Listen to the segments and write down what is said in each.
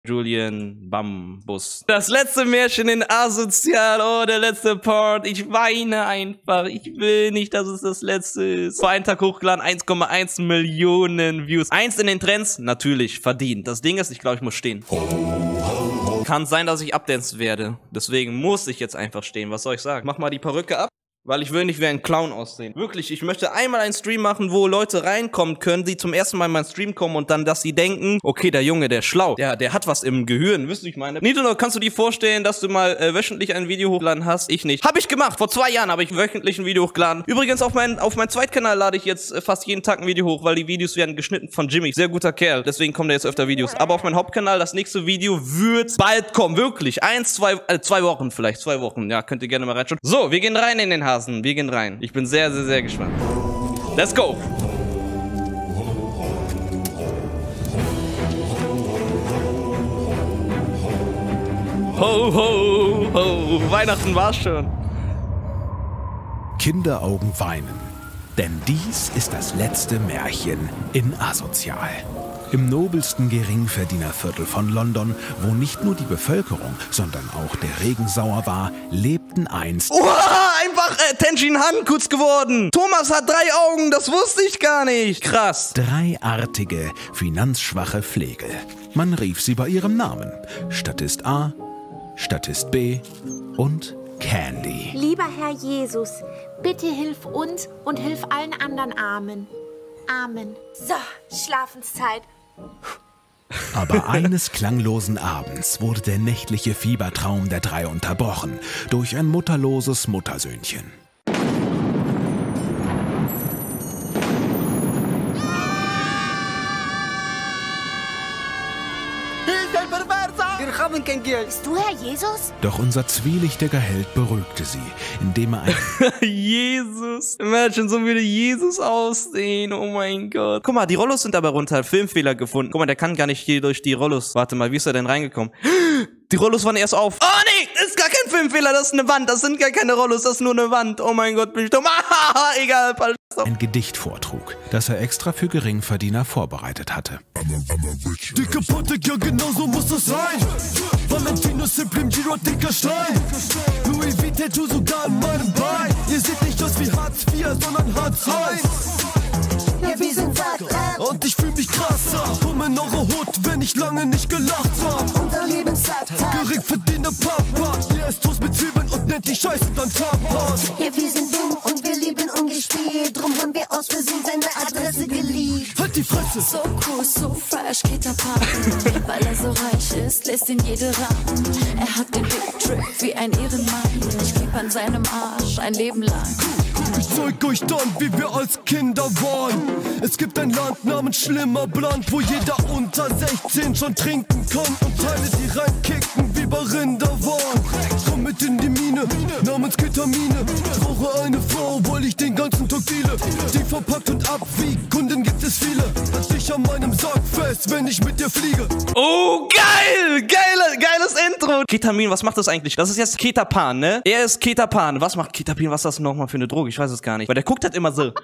Julian Bambus. Das letzte Märchen in Asozial. Oh, der letzte Part. Ich weine einfach. Ich will nicht, dass es das letzte ist. Vor einem Tag hochgeladen, 1,1 Millionen Views. 1 in den Trends, natürlich, verdient. Das Ding ist, ich glaube, ich muss stehen. Kann sein, dass ich abdanced werde. Deswegen muss ich jetzt einfach stehen. Was soll ich sagen? Mach mal die Perücke ab. Weil ich will nicht wie ein Clown aussehen. Wirklich, ich möchte einmal einen Stream machen, wo Leute reinkommen können, die zum ersten Mal in meinen Stream kommen und dann, dass sie denken, okay, der Junge, der ist schlau. Der hat was im Gehirn, wisst ihr, ich meine. Nito, kannst du dir vorstellen, dass du mal wöchentlich ein Video hochgeladen hast? Ich nicht. Hab ich gemacht. Vor 2 Jahren habe ich wöchentlich ein Video hochgeladen. Übrigens, auf meinen Zweitkanal lade ich jetzt fast jeden Tag ein Video hoch, weil die Videos werden geschnitten von Jimmy. Sehr guter Kerl, deswegen kommen da jetzt öfter Videos. Aber auf meinem Hauptkanal, das nächste Video wird bald kommen. Wirklich. 2 Wochen vielleicht. 2 Wochen. Ja, könnt ihr gerne mal reinschauen. So, wir gehen rein in den Hasen. Wir gehen rein. Ich bin sehr, sehr, sehr gespannt. Let's go! Ho, ho, ho! Weihnachten war's schon. Kinderaugen weinen, denn dies ist das letzte Märchen in Asozial. Im nobelsten Geringverdienerviertel von London, wo nicht nur die Bevölkerung, sondern auch der Regen sauer war, lebten einst... Oha, einfach Tenshin Han kurz geworden. Thomas hat 3 Augen, das wusste ich gar nicht. Krass. 3 artige, finanzschwache Flegel. Man rief sie bei ihrem Namen. Statist A, Statist B und Candy. Lieber Herr Jesus, bitte hilf uns und hilf allen anderen Armen. Amen. So, Schlafenszeit. Aber eines klanglosen Abends wurde der nächtliche Fiebertraum der 3 unterbrochen durch ein mutterloses Muttersöhnchen. Bist du Herr Jesus? Doch unser zwielichtiger Held beruhigte sie, indem er ein... Jesus. Imagine, so würde Jesus aussehen. Oh mein Gott. Guck mal, die Rollos sind aber runter. Filmfehler gefunden. Guck mal, der kann gar nicht hier durch die Rollos. Warte mal, wie ist er denn reingekommen? Die Rollos waren erst auf. Oh nee, das ist gar kein Filmfehler. Das ist eine Wand. Das sind gar keine Rollos. Das ist nur eine Wand. Oh mein Gott, bin ich dumm. Egal. Ein Gedicht vortrug, das er extra für Geringverdiener vorbereitet hatte. Dicke Potte, ja genau so muss das sein. Valentino, Supreme, Giro, dicker Stein. Louis V, Tattoo sogar in meinem Bein. Ihr seht nicht aus wie Hartz IV, sondern Hartz Heinz. Ja, wir sind satt. Und ich fühl mich krasser. Komm in eure Hut, wenn ich lange nicht gelacht hab. Unser Leben satt. Geringverdiener Papa. Der ist Toast mit Zwiebeln und nennt die Scheiße dann Tapas. Ja, wir sind dumm und wir lieben ungespielt. Drum haben wir aus Versehen seine Adresse geleakt. Halt die Fresse. So cool, so fresh, geht er parken. Weil er so reich ist, lässt ihn jede raten. Er hat den Big Trick wie ein Ehrenmann. Ich kleb an seinem Arsch ein Leben lang. Ich zeig euch dann, wie wir als Kinder waren. Es gibt ein Land namens Schlimmerbrand, wo jeder unter 16 schon trinken kann und Teile, die reinkicken wie bei Rinderwahn. Komm mit in die Mine, namens Ketamine. Brauche eine Frau, weil ich den ganzen Tag deale. Die verpackt und abwiegt, Kunden gibt es viele. Dich an meinem Sarg fest, wenn ich mit dir fliege. Oh, geil! Geiles Intro! Ketamin, was macht das eigentlich? Das ist jetzt Ketapan, ne? Er ist Ketapan. Was macht Ketamin? Was ist das nochmal für eine Droge? Ich weiß es gar nicht. Weil der guckt halt immer so.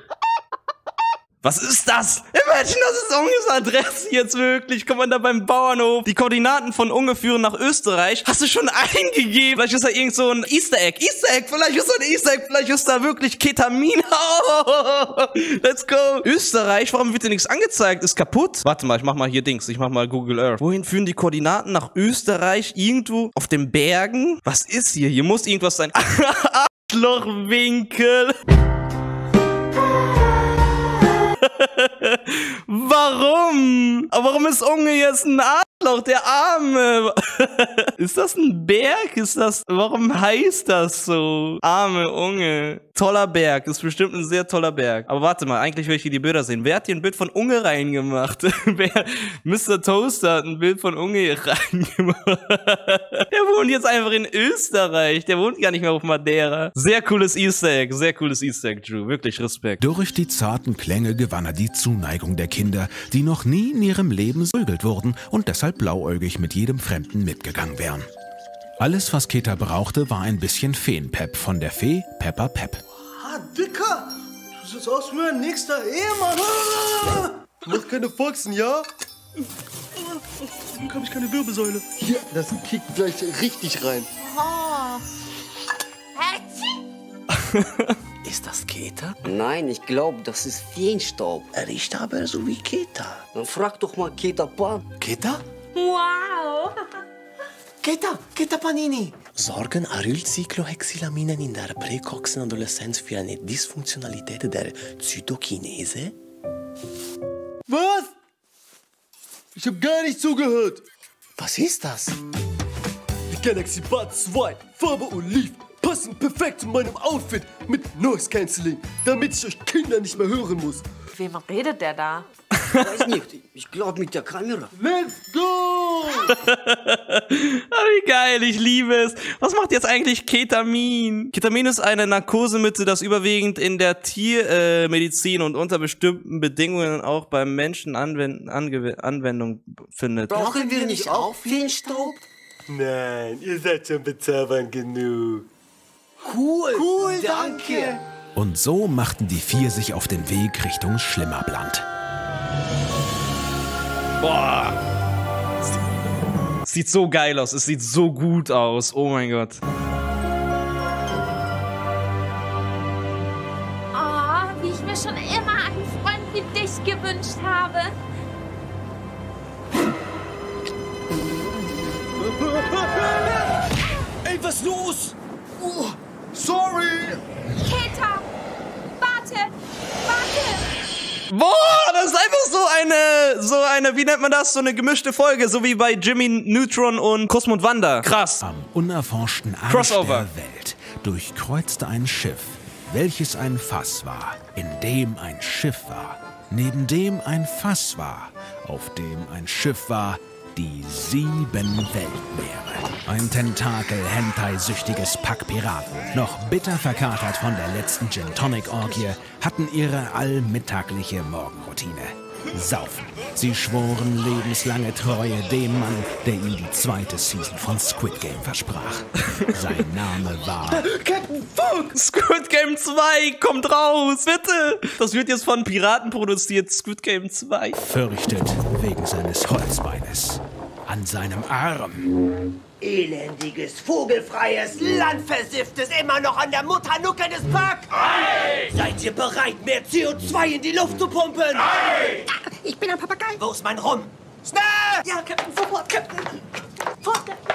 Was ist das? Imagine, das ist Unges Adresse jetzt wirklich. Kommt man da beim Bauernhof. Die Koordinaten von Unge führen nach Österreich. Hast du schon eingegeben? Vielleicht ist da irgend so ein Easter Egg. Vielleicht ist da ein Easter Egg. Vielleicht ist da wirklich Ketamin. Oh, let's go. Österreich, warum wird dir nichts angezeigt? Ist kaputt. Warte mal, ich mach mal hier Dings. Ich mach mal Google Earth. Wohin führen die Koordinaten nach Österreich? Irgendwo auf den Bergen? Was ist hier? Hier muss irgendwas sein. Arschlochwinkel. Warum? Warum ist Unge jetzt ein Arschloch, der Arme? Ist das ein Berg? Warum heißt das so? Arme Unge. Toller Berg, ist bestimmt ein sehr toller Berg. Aber warte mal, eigentlich will ich hier die Bilder sehen. Wer hat hier ein Bild von Unge reingemacht? Mr. Toaster hat ein Bild von Unge hier reingemacht. Der wohnt jetzt einfach in Österreich. Der wohnt gar nicht mehr auf Madeira. Sehr cooles Easter Egg, Drew. Wirklich Respekt. Durch die zarten Klänge gewann er die Zuneigung der Kinder, die noch nie in ihrem Leben prügelt wurden und deshalb blauäugig mit jedem Fremden mitgegangen wären. Alles, was Keta brauchte, war ein bisschen Feenpep von der Fee Peppa Pep. Ah, Dicker! Du siehst aus wie mein nächster Ehemann! Mach keine Faxen, ja? Warum habe ich keine Wirbelsäule? Hier, das kickt gleich richtig rein. Oh. Ist das Keta? Nein, ich glaube, das ist Feenstaub. Er riecht aber so wie Keta. Dann frag doch mal Keta Pan. Keta? Wow. Keta Panini. Sorgen Arylcyclohexylaminen in der präkoxen Adoleszenz für eine Dysfunktionalität der Zytokinese? Was? Ich habe gar nicht zugehört. Was ist das? Die Galaxy Buds 2, Farbe Oliv, passen perfekt zu meinem Outfit mit Noise Cancelling, damit ich euch Kinder nicht mehr hören muss. Wem redet der da? Weiß nicht, ich glaube mit der Kamera. Let's go! Wie geil, ich liebe es. Was macht jetzt eigentlich Ketamin? Ketamin ist eine Narkosemittel, das überwiegend in der Tiermedizin und unter bestimmten Bedingungen auch beim Menschen Anwendung findet. Brauchen wir nicht auch Feenstaub? Nein, ihr seid schon bezaubernd genug. Cool, danke. Und so machten die 4 sich auf den Weg Richtung Schlimmerbland. Boah. Sieht so geil aus, es sieht so gut aus. Oh mein Gott. Oh, wie ich mir schon immer einen Freund wie dich gewünscht habe. Ey, was los? Oh, sorry! Keta, warte! Boah, das ist einfach so eine, wie nennt man das? So eine gemischte Folge, so wie bei Jimmy Neutron und Cosmo und Wanda. Krass. Am unerforschten Arsch Crossover. der Welt durchkreuzte ein Schiff, welches ein Fass war, in dem ein Schiff war, neben dem ein Fass war, auf dem ein Schiff war, die 7 Weltmeere. Ein Tentakel-Hentai-süchtiges Pack Piraten, noch bitter verkatert von der letzten Gin-Tonic-Orgie, hatten ihre allmittagliche Morgenroutine. Saufen. Sie schworen lebenslange Treue dem Mann, der ihnen die 2. Season von Squid Game versprach. Sein Name war... Captain Fuck! Squid Game 2 kommt raus, bitte! Das wird jetzt von Piraten produziert, Squid Game 2. Fürchtet wegen seines Holzbeines. An seinem Arm. Elendiges, vogelfreies, landversifftes, immer noch an der Mutternucke des Pack! Ei! Seid ihr bereit, mehr CO2 in die Luft zu pumpen? Ei! Ich bin ein Papagei. Wo ist mein Rum? Schnell! Ja, Captain, sofort, Captain. Fort, Captain.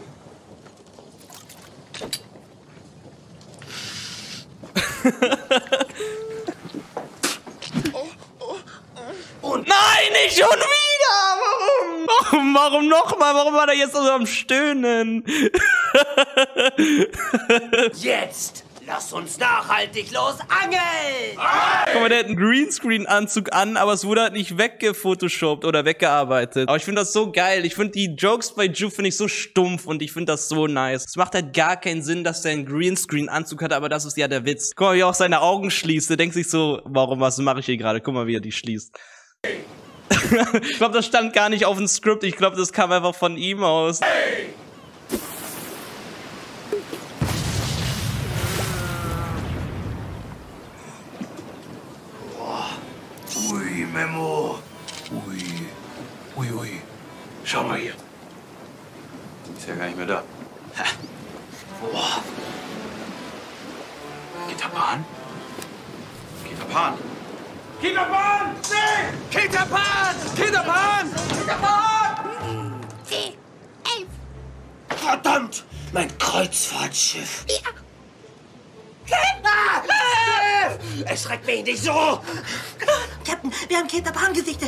Und Nein, nicht schon wieder! Warum? Warum nochmal? Warum war der jetzt so am Stöhnen? jetzt! Lass uns nachhaltig los angeln! Guck mal, der hat einen Greenscreen-Anzug an, aber es wurde halt nicht weggefotoshoppt oder weggearbeitet. Aber ich finde das so geil. Ich finde die Jokes bei Ju finde ich so stumpf und ich finde das so nice. Es macht halt gar keinen Sinn, dass der einen Greenscreen-Anzug hat, aber das ist ja der Witz. Guck mal, wie er auch seine Augen schließt. Der denkt sich so, warum, was mache ich hier gerade? Guck mal, wie er die schließt. Ich glaube, das stand gar nicht auf dem Skript. Ich glaube, das kam einfach von ihm aus. Ui, Memo. Ui. Schau mal hier. Ist ja gar nicht mehr da. Ha. Boah. Keta Pan? Keta Pan? Keta Pan! Nee! Keta Pan! Keta Pan! Keta Pan! 10, 11. Verdammt! Mein Kreuzfahrtschiff! Ja. Es schreckt mich nicht so! Captain, wir haben Keta Pan gesichtet.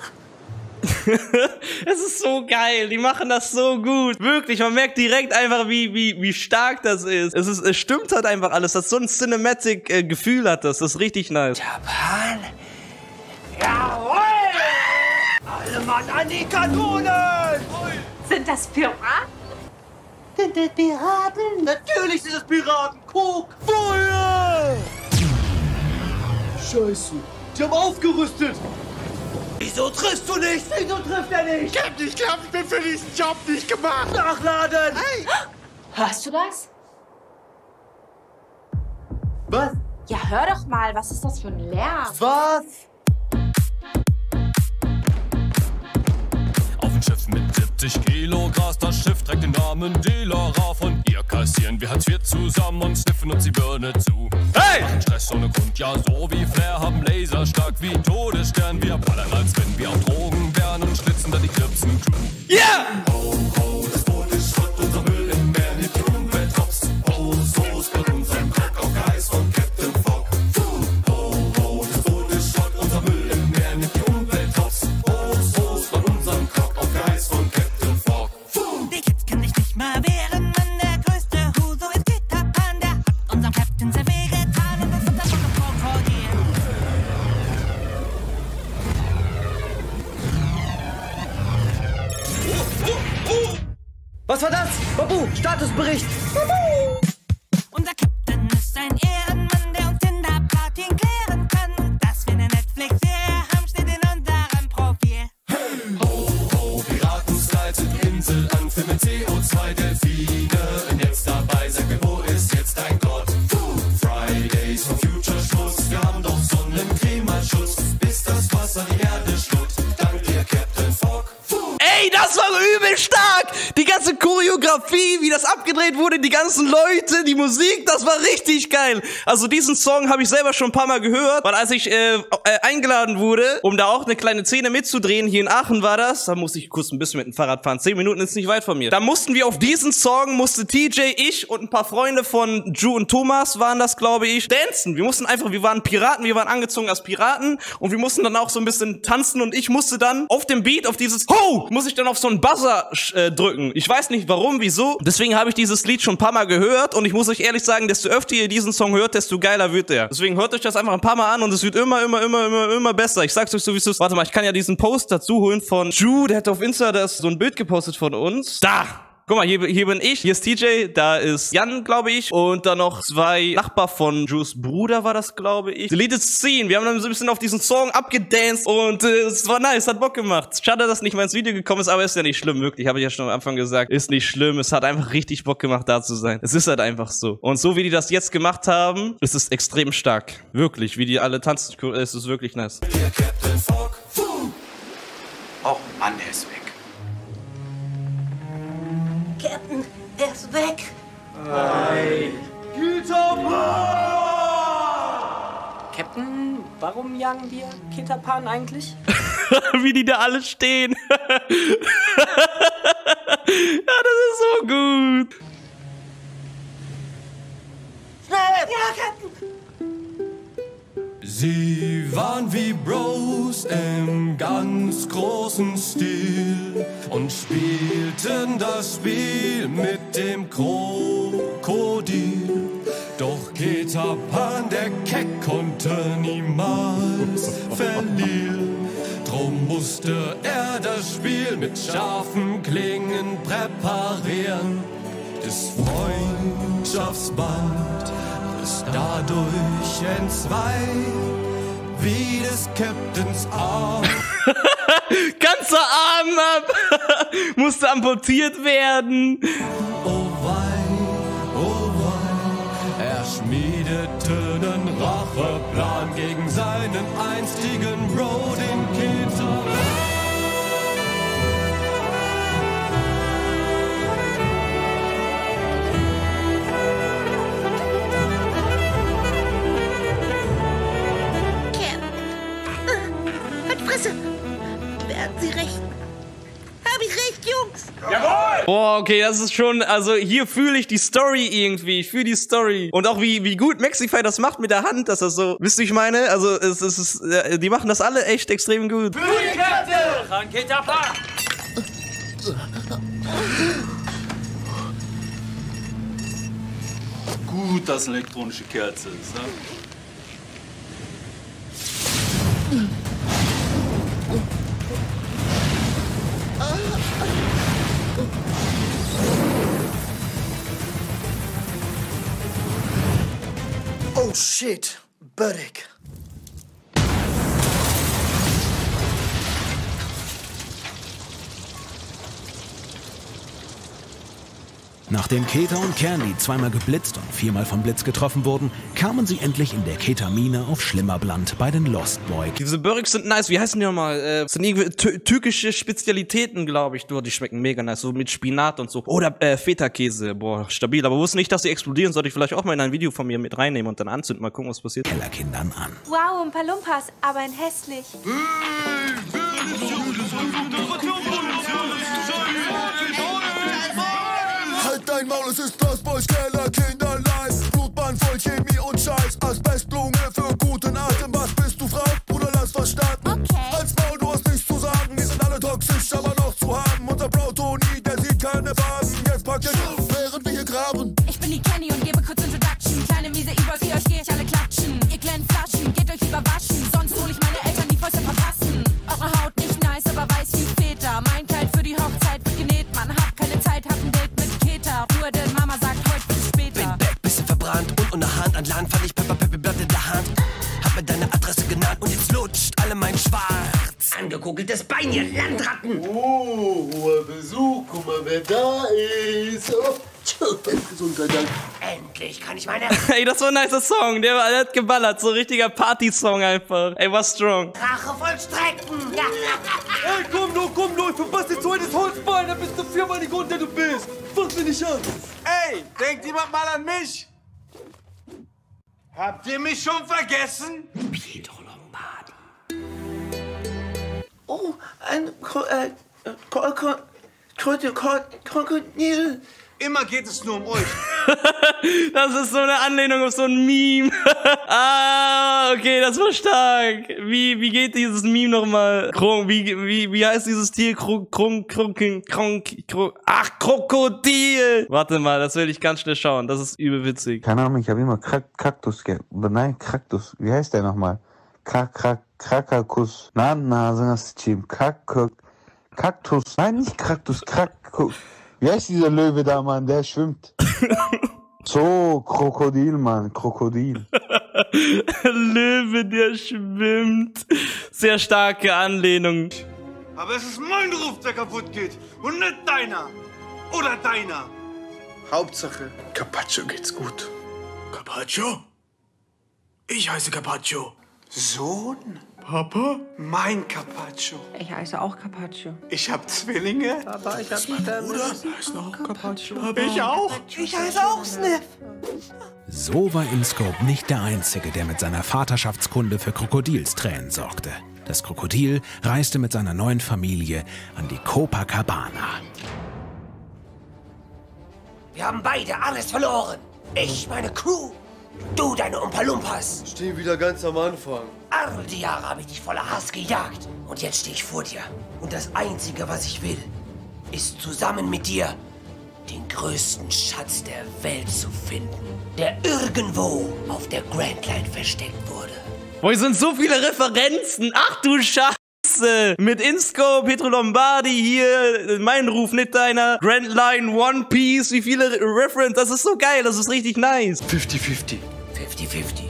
Es ist so geil, die machen das so gut. Wirklich, man merkt direkt einfach, wie stark das ist. Es stimmt halt einfach alles. Das ist so ein Cinematic-Gefühl hat das. Das ist richtig nice. Japan! Jawohl! Alle Mann an die Kanonen! Sind das Piraten? Sind das Piraten? Natürlich sind es Piraten! Guck! Feuer! Scheiße, die haben aufgerüstet! Wieso triffst du nicht? Wieso trifft er nicht? Ich glaube, ich bin für diesen Job nicht gemacht! Nachladen! Hey! Hörst du das? Was? Ja, hör doch mal, was ist das für ein Lärm? Was? 70 Kilo Gras, das Schiff trägt den Namen Dealer von ihr kassieren wir Hartz IV zusammen und sniffen uns die Birne zu. Hey! Machen Stress ohne Grund, ja so wie Flair, haben Laser stark wie Todesstern. Wir ballern, als wenn wir auf Drogen wären und schlitzen dann die Klipsen-Crew. Yeah! Ho, ho, das Boot ist Schrott, unser Müll im Meer, nicht die Umwelttops. Ho, so ist bei unserem Cock auf Geist von Captain Fogg. Ho, ho, das Boot ist Schrott, unser Müll im Meer, nicht die Umwelttops. Ho, so ist bei unserem Cock auf Geist von Captain Fogg. Die Kids kann ich nicht mal wehren, Mann, der größte Huso ist Peter Pan, der hat unserem Captain sehr wehgetan und das ist das Krokodil. Was war das? Babu, Statusbericht. Unser Captain ist ein Ehrenmann, der uns in der Party klären kann. Und dass wir eine Netflix-Serie haben, steht in unserem Profil. Ho, ho, Piraten-Style sind Insel an, Film mit CO2, Delfine. Wenn jetzt dabei, sag mir, wo ist jetzt dein Gott? Fridays for Future Schluss, wir haben doch Sonnencreme als Schutz, bis das Wasser die Erde schluckt. Dank dir, Captain Fogg. Ey, das war übel stark! Die ganze Choreografie, wie das abgedreht wurde, die ganzen Leute, die Musik, das war richtig geil. Also diesen Song habe ich selber schon ein paar Mal gehört, weil als ich eingeladen wurde, um da auch eine kleine Szene mitzudrehen, hier in Aachen war das, da musste ich kurz ein bisschen mit dem Fahrrad fahren, 10 Minuten ist nicht weit von mir. Da mussten wir auf diesen Song, musste TJ, ich und ein paar Freunde von Drew und Thomas waren das, glaube ich, dancen. Wir mussten einfach, wir waren Piraten, wir waren angezogen als Piraten und wir mussten dann auch so ein bisschen tanzen und ich musste dann auf dem Beat, auf dieses Ho, muss ich dann auf so einen Buzzer drücken. Ich weiß nicht warum, wieso. Deswegen habe ich dieses Lied schon ein paar Mal gehört und ich muss euch ehrlich sagen, desto öfter ihr diesen Song hört, desto geiler wird der. Deswegen hört euch das einfach ein paar Mal an und es wird immer besser. Ich sag's euch so, wie es ist. Warte mal, ich kann ja diesen Post dazu holen von Drew, der hat auf Insta so ein Bild gepostet von uns. Da! Guck mal, hier bin ich, hier ist TJ, da ist Jan, glaube ich, und dann noch 2 Nachbar von Drews Bruder war das, glaube ich. Deleted Scene, wir haben dann so ein bisschen auf diesen Song abgedanced und es war nice, hat Bock gemacht. Schade, dass nicht mal ins Video gekommen ist, aber ist ja nicht schlimm, wirklich, habe ich ja schon am Anfang gesagt. Ist nicht schlimm, es hat einfach richtig Bock gemacht, da zu sein. Es ist halt einfach so. Und so wie die das jetzt gemacht haben, ist es extrem stark. Wirklich, wie die alle tanzen, ist es wirklich nice. Oh Mann, der ist weg. Captain, er ist weg. Captain, warum jagen wir Peter Pan eigentlich? Wie die da alle stehen. Ja, das ist so gut. Schnell! Ja, Captain! Sie waren wie Bros im ganz großen Stil und spielten das Spiel mit dem Krokodil. Doch Peter Pan, der Keck, konnte niemals verlieren. Drum musste er das Spiel mit scharfen Klingen präparieren. Das Freundschaftsband ist dadurch entzwei, wie des Captains Arm. Ganzer Arm ab! Musste amputiert werden. Oh wei, er schmiedete nen Racheplan gegen seinen einstigen Bro, den Peter. Fresse! Werden Sie recht? Hab ich recht, Jungs? Jawohl! Boah, okay, das ist schon, also hier fühle ich die Story irgendwie, ich fühle die Story. Und auch wie gut Maxify das macht mit der Hand, dass das so, wisst ihr, ich meine? Also es ist, die machen das alle echt extrem gut. Für die Kette! Raketa Pan! Gut, dass eine elektronische Kerze ist, ne? Oh shit, Börek. Nachdem Keta und Candy zweimal geblitzt und viermal vom Blitz getroffen wurden, kamen sie endlich in der Ketamine auf Schlimmerbland bei den Lost Boys. Diese Burrics sind nice. Wie heißen die nochmal? Sind irgendwie türkische Spezialitäten, glaube ich. Die schmecken mega nice. So mit Spinat und so. Oder Feta-Käse. Boah, stabil. Aber wusste nicht, dass die explodieren. Sollte ich vielleicht auch mal in ein Video von mir mit reinnehmen und dann anzünden. Mal gucken, was passiert. Kellerkindern an. Wow, ein paar Lumpas, aber ein hässlich. Halt dein Maul, es ist das Boys Kellerkinderlein. Blutbahn voll Chemie und Scheiß. Asbestblume für guten Atem. Was bist du, Frau? Bruder, lass verstanden. Okay. Als Maul, du hast nichts zu sagen. Die sind alle toxisch, aber noch zu haben. Unser Bro Toni, der sieht keine Farben. Jetzt packt ihr auf, während wir hier graben. Ich bin die Kenny und gebe kurz Introduction. Kleine miese E-Boys, die euch geh ich alle klatschen. Ihr kleinen Flaschen, geht euch lieber waschen. Sonst hol ich meine Eltern, die Fäuste verpassen. Eure Haut nicht nice, aber weiß wie Väter. Mein Kleid für die Hochzeit wird genäht. Man hat keine Zeit, hab ein Date mit Keta. Nur denn Mama sagt heute bis später. Bin back, bisschen verbrannt und unter Hand an Land fand ich Blatt in der Hand. Hab mir deine Adresse genannt und jetzt lutscht alle mein Schwarz. Angekugeltes Bein, ihr Landratten! Oh, hoher Besuch, guck mal, wer da ist. Oh, Gesundheit, Dank. Endlich kann ich meine Ey, das war ein nicer Song. Der hat geballert. So ein richtiger Party-Song einfach. Ey, was strong. Rache vollstrecken. Ja. Ey, komm nur, ich verpasse dir zweites Holzbein, dann bist du viermal die Grund, der du bist. Fass mich nicht an. Ey, denkt jemand mal an mich? Habt ihr mich schon vergessen? Pietro Lombardi. Oh, ein Krokodil. Immer geht es nur um euch. Das ist so eine Anlehnung auf so ein Meme. Ah, okay, das war stark. Wie geht dieses Meme nochmal? Wie heißt dieses Tier? Ach, Krokodil. Warte mal, das will ich ganz schnell schauen. Das ist übel witzig. Keine Ahnung, ich habe immer Kaktus. Nein, Kaktus. Wie heißt der nochmal? Krakakus. Kaktus. Nein, nicht Kaktus. Wie heißt dieser Löwe da, Mann? Der schwimmt. So, Krokodil, Mann. Krokodil. Löwe, der schwimmt. Sehr starke Anlehnung. Aber es ist mein Ruf, der kaputt geht. Und nicht deiner. Oder deiner. Hauptsache, Carpaccio geht's gut. Carpaccio? Ich heiße Carpaccio. Sohn? Papa? Mein Carpaccio. Ich heiße auch Carpaccio. Ich hab Zwillinge. Papa, ich hab mein Bruder. Heißt auch Carpaccio. Ich auch. Ich heiße auch Sniff. So war InScope nicht der Einzige, der mit seiner Vaterschaftskunde für Krokodilstränen sorgte. Das Krokodil reiste mit seiner neuen Familie an die Copacabana. Wir haben beide alles verloren. Ich, meine Crew. Du, deine Umpa-Lumpas. Stehen wieder ganz am Anfang. All die Jahre habe ich dich voller Hass gejagt. Und jetzt stehe ich vor dir. Und das Einzige, was ich will, ist zusammen mit dir den größten Schatz der Welt zu finden, der irgendwo auf der Grand Line versteckt wurde. Boah, hier sind so viele Referenzen. Ach du Scheiße. Mit InScope, Pietro Lombardi hier, mein Ruf, nicht deiner, Grand Line, One Piece, wie viele References. Das ist so geil, das ist richtig nice. 50-50. 50-50.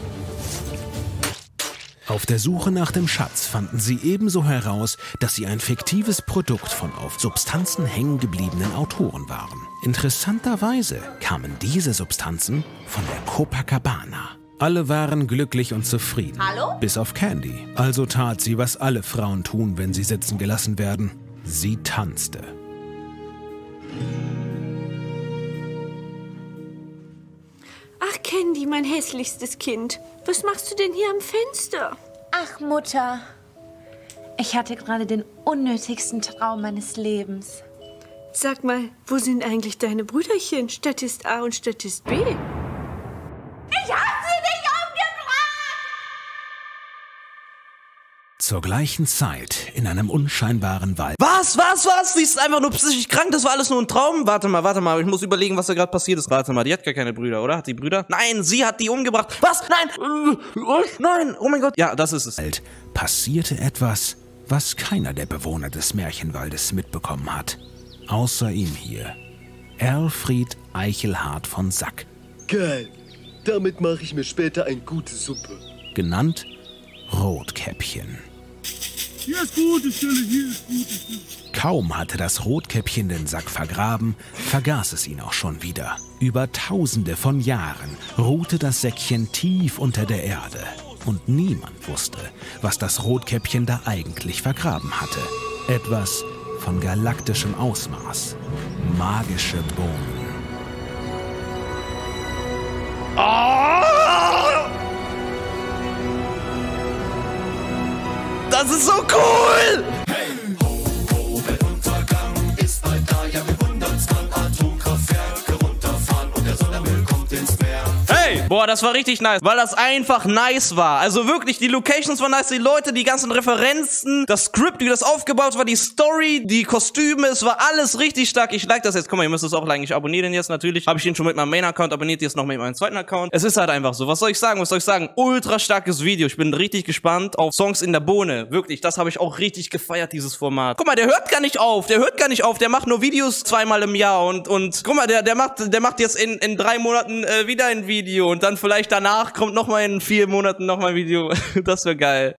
Auf der Suche nach dem Schatz fanden sie ebenso heraus, dass sie ein fiktives Produkt von auf Substanzen hängen gebliebenen Autoren waren. Interessanterweise kamen diese Substanzen von der Copacabana. Alle waren glücklich und zufrieden. Hallo? Bis auf Candy. Also tat sie, was alle Frauen tun, wenn sie sitzen gelassen werden. Sie tanzte. Ach, Candy, mein hässlichstes Kind. Was machst du denn hier am Fenster? Ach, Mutter. Ich hatte gerade den unnötigsten Traum meines Lebens. Sag mal, wo sind eigentlich deine Brüderchen? Statist A und Statist B? Ich hab sie nicht umgebracht! Zur gleichen Zeit in einem unscheinbaren Wald. Was? Sie ist einfach nur psychisch krank, das war alles nur ein Traum? Warte mal, ich muss überlegen, was da gerade passiert ist. Warte mal, die hat gar keine Brüder, oder? Hat die Brüder? Nein, sie hat die umgebracht. Was? Nein! Nein! Oh mein Gott. Ja, das ist es. Passierte etwas, was keiner der Bewohner des Märchenwaldes mitbekommen hat. Außer ihm hier. Elfried Eichelhardt von Sack. Geil. Damit mache ich mir später eine gute Suppe. Genannt Rotkäppchen. Hier ist gute Stille, hier ist gute Stille. Kaum hatte das Rotkäppchen den Sack vergraben, vergaß es ihn auch schon wieder. Über Tausende von Jahren ruhte das Säckchen tief unter der Erde. Und niemand wusste, was das Rotkäppchen da eigentlich vergraben hatte. Etwas von galaktischem Ausmaß. Magische Bohnen. Oh! Das ist so cool! Hey, ho, ho, Weltuntergang ist bald da. Ja, wir wundern's, kann Atomkraftwerke runterfahren und der Sondermüll kommt ins Meer. Hey! Boah, das war richtig nice, weil das einfach nice war. Also wirklich, die Locations waren nice, die Leute, die ganzen Referenzen, das Skript, wie das aufgebaut war, die Story, die Kostüme, es war alles richtig stark. Ich like das jetzt. Guck mal, ihr müsst es auch liken. Ich abonniere den jetzt natürlich. Habe ich ihn schon mit meinem Main-Account, abonniert jetzt noch mit meinem zweiten Account. Es ist halt einfach so. Was soll ich sagen? Was soll ich sagen? Ultra starkes Video. Ich bin richtig gespannt auf Songs in der Bohne. Wirklich, das habe ich auch richtig gefeiert, dieses Format. Guck mal, der hört gar nicht auf. Der hört gar nicht auf. Der macht nur Videos zweimal im Jahr und guck mal, der macht jetzt in 3 Monaten wieder ein Video und dann vielleicht danach kommt noch mal in 4 Monaten noch mal ein Video. Das wäre geil.